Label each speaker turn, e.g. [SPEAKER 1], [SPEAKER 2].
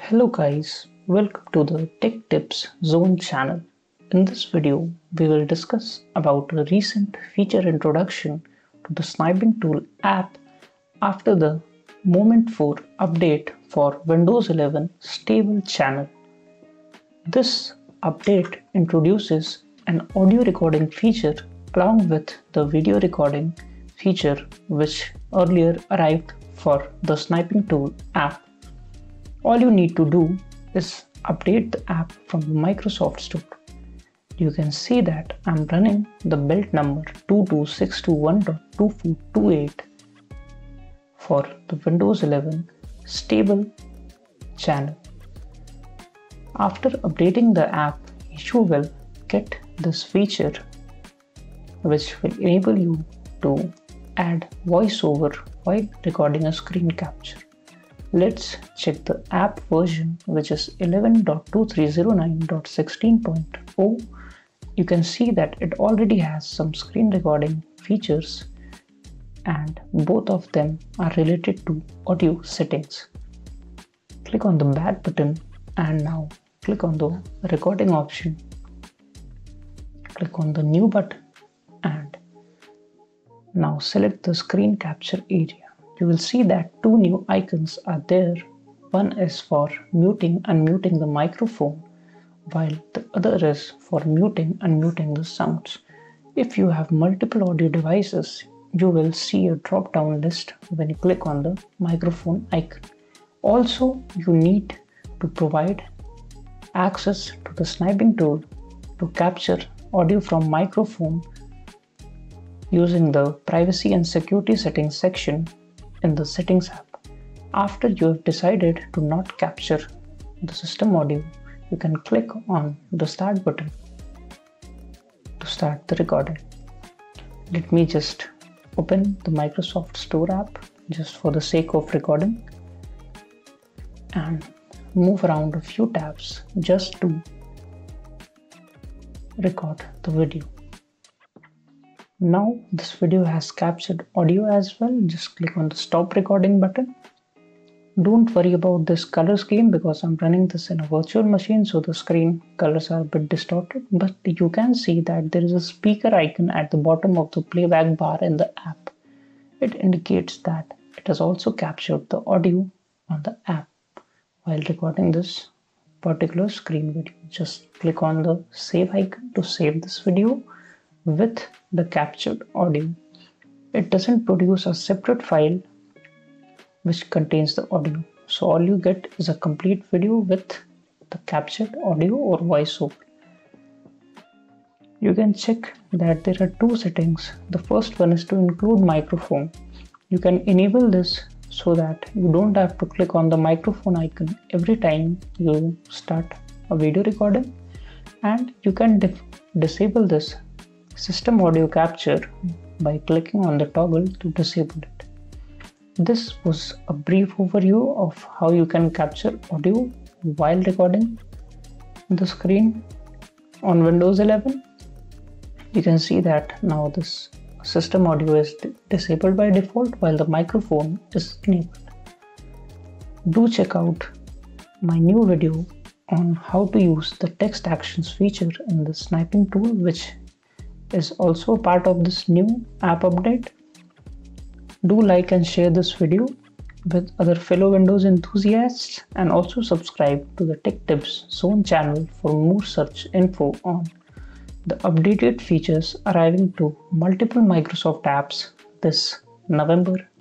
[SPEAKER 1] Hello guys, welcome to the Tech Tips Zone channel. In this video, we will discuss about a recent feature introduction to the Snipping Tool app after the Moment 4 update for Windows 11 stable channel. This update introduces an audio recording feature along with the video recording feature which earlier arrived for the Snipping Tool app. All you need to do is update the app from the Microsoft Store. You can see that I'm running the build number 222621.2428 for the Windows 11 stable channel. After updating the app, you will get this feature which will enable you to add voiceover while recording a screen capture. Let's check the app version, which is 11.2309.16.0. You can see that it already has some screen recording features and both of them are related to audio settings. Click on the back button and now click on the recording option. Click on the new button and now select the screen capture area. You will see that two new icons are there. One is for muting and unmuting the microphone, while the other is for muting and muting the sounds. If you have multiple audio devices, you will see a drop-down list when you click on the microphone icon. Also, you need to provide access to the Snipping Tool to capture audio from microphone using the privacy and security settings section in the settings app. After you have decided to not capture the system audio, you can click on the start button to start the recording. Let me just open the Microsoft Store app just for the sake of recording and move around a few tabs just to record the video. Now this video has captured audio as well. Just click on the stop recording button. Don't worry about this color scheme because I'm running this in a virtual machine, so the screen colors are a bit distorted, but you can see that there is a speaker icon at the bottom of the playback bar in the app. It indicates that it has also captured the audio on the app while recording this particular screen video. Just click on the save icon to save this video with the captured audio. It doesn't produce a separate file which contains the audio, so all you get is a complete video with the captured audio or voiceover. You can check that there are two settings. The first one is to include microphone. You can enable this so that you don't have to click on the microphone icon every time you start a video recording, and you can disable this system audio capture by clicking on the toggle to disable it. This was a brief overview of how you can capture audio while recording the screen on Windows 11. You can see that now this system audio is disabled by default while the microphone is enabled. Do check out my new video on how to use the text actions feature in the Snipping Tool, which is also a part of this new app update. Do like and share this video with other fellow Windows enthusiasts, and also subscribe to the Tech Tips Zone channel for more such info on the updated features arriving to multiple Microsoft apps this November